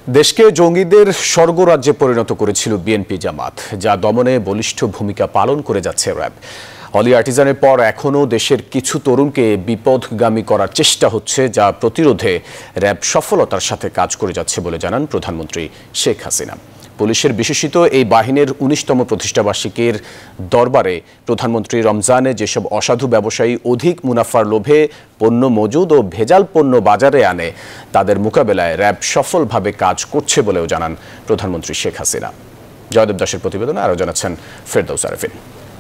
দেশকে জঙ্গিদের স্বর্গরাজ্যে পরিণত করেছিল বিএনপি জামাত, যা দমনে বলিষ্ঠ ভূমিকা পালন করে যাচ্ছে র্যাব। অলি আর্টিজানের পর এখনও দেশের কিছু তরুণকে বিপথগামী করার চেষ্টা হচ্ছে, যা প্রতিরোধে র্যাব সফলতার সাথে কাজ করে যাচ্ছে বলে জানান প্রধানমন্ত্রী শেখ হাসিনা। পুলিশের বিশেষিত এই বাহিনীর ১৯তম প্রতিষ্ঠাবার্ষিকীর দরবারে প্রধানমন্ত্রী রমজানে যেসব অসাধু ব্যবসায়ী অধিক মুনাফার লোভে পণ্য মজুদ ও ভেজাল পণ্য বাজারে আনে, তাদের মোকাবেলায় র্যাব সফলভাবে কাজ করছে বলেও জানান প্রধানমন্ত্রী শেখ হাসিনা। জয়দেব দাসের প্রতিবেদনে আরও জানাচ্ছেন ফেরদৌস আরেফিন।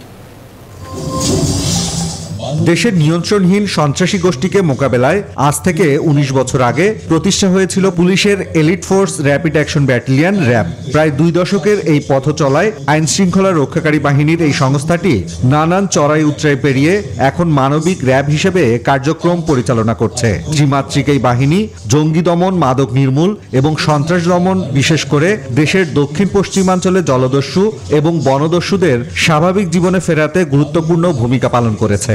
দেশের নিয়ন্ত্রণহীন সন্ত্রাসী গোষ্ঠীকে মোকাবেলায় আজ থেকে ১৯ বছর আগে প্রতিষ্ঠা হয়েছিল পুলিশের elite force rapid action battalion RAB. প্রায় ২ দশকের এই পথ চলায় আইন শৃঙ্খলা রক্ষাকারী বাহিনীর এই সংস্থাটি নানান চড়াই উতরাই পেরিয়ে এখন মানবিক র্যাব হিসেবে কার্যক্রম পরিচালনা করছে। ত্রিমাত্রিক এই বাহিনী জঙ্গি দমন, মাদক নির্মূল এবং সন্ত্রাস দমন, বিশেষ করে দেশের দক্ষিণ পশ্চিমাঞ্চলে জলদস্যু এবং বনদস্যুদের স্বাভাবিক জীবনে ফেরাতে গুরুত্বপূর্ণ ভূমিকা পালন করেছে।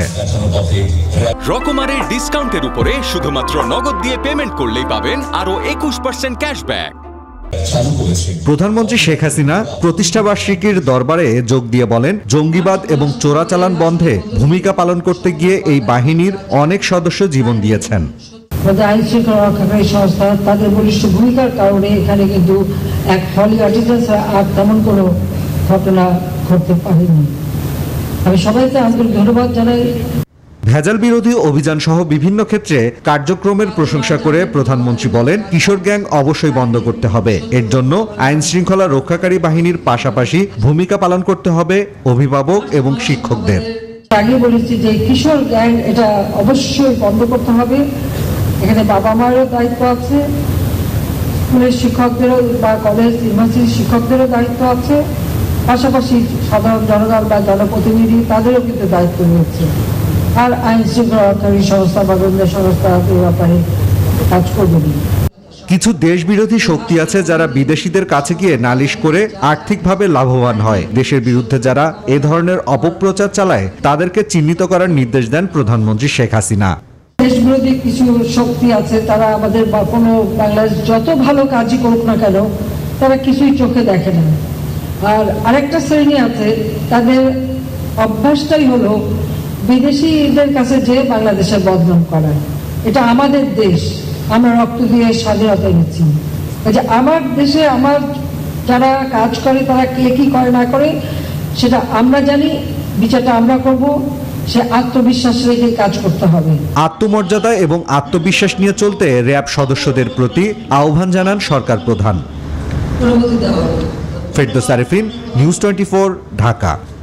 রকমারের ডিসকাউন্টের উপরে শুধুমাত্র নগদ দিয়ে পেমেন্ট করলেই পাবেন আরো ২১% ক্যাশব্যাক। প্রধানমন্ত্রী শেখ হাসিনা প্রতিষ্ঠাবার্ষিকীর দরবারে যোগ দিয়ে বলেন, জঙ্গিবাদ এবং চোরাচালান বন্ধে ভূমিকা পালন করতে গিয়ে এই বাহিনীর অনেক সদস্য জীবন দিয়েছেন। আইন শৃঙ্খলা রক্ষাকারী সংস্থা তাদের বলিষ্ঠ ভূমিকার কারণে এখানে কিন্তু এক হলি আর্টিজান্স আর তেমন কোনো ঘটনা ঘটতে পারেনি। আমি সবাইকে আন্তরিক ধন্যবাদ জানাই। ভেজাল বিরোধী অভিযান সহ বিভিন্ন ক্ষেত্রে কার্যক্রমের প্রশংসা করে প্রধানমন্ত্রী বলেন, কিশোর গ্যাং অবশ্যই বন্ধ করতে হবে। এর জন্য আইন শৃঙ্খলা রক্ষাকারী বাহিনীর পাশাপাশি ভূমিকা পালন করতে হবে অভিভাবক এবং শিক্ষকদের। আগে বলেছি যে কিশোর গ্যাং এটা অবশ্যই বন্ধ করতে হবে। এখানে বাবা মায়েরও দায়িত্ব আছে, স্কুলের শিক্ষকদেরও বা কলেজ ইউনিভার্সিটির শিক্ষকদেরও দায়িত্ব আছে, পাশাপাশি সাধারণ জনগণ বা জনপ্রতিনিধি তাদেরও কিন্তু দায়িত্ব রয়েছে। আর আইন শৃঙ্খলা রক্ষাকারী সংস্থা বা গোয়েন্দা সংস্থা এই ব্যাপারে কাজ করবে। কিছু দেশ বিরোধী শক্তি আছে যারা বিদেশিদের কাছে গিয়ে নালিশ করে আর্থিকভাবে লাভবান হয়। দেশের বিরুদ্ধে যারা এ ধরনের অপপ্রচার চালায় তাদেরকে চিহ্নিত করার নির্দেশ দেন প্রধানমন্ত্রী শেখ হাসিনা। দেশ বিরোধী কিছু শক্তি আছে, তারা আমাদের বা কোনো বাংলাদেশ যত ভালো কাজই করুক না কেন, তারা কিছুই চোখে দেখে না। আর আরেকটা শ্রেণী আছে, তাদের অভ্যাসটাই হলো বিদেশিদের কাছে যে বাংলাদেশের বদনাম করা। এটা আমাদের দেশ, আমরা রক্ত দিয়ে স্বাধীনতা নিচ্ছি। যে আমার দেশে আমার যারা কাজ করে তারা কে কি করে না করে সেটা আমরা জানি, বিচারটা আমরা করব। সে আত্মবিশ্বাস রেখে কাজ করতে হবে। আত্মমর্যাদা এবং আত্মবিশ্বাস নিয়ে চলতে র্যাব সদস্যদের প্রতি আহ্বান জানান সরকার প্রধান। ফেরদৌস আরেফিন, নিউজ 24, ঢাকা।